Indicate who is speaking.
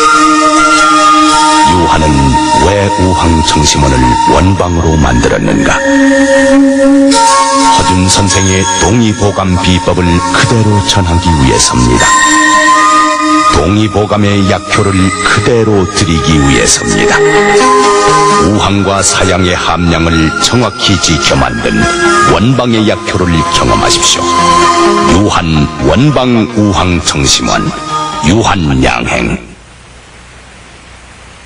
Speaker 1: 유한은 왜 우황청심원을 원방으로 만들었는가? 허준 선생의 동의보감 비법을 그대로 전하기 위해서입니다. 동의보감의 약효를 그대로 드리기 위해서입니다. 우황과 사양의 함량을 정확히 지켜 만든 원방의 약효를 경험하십시오. 유한 원방 우황청심원 유한양행.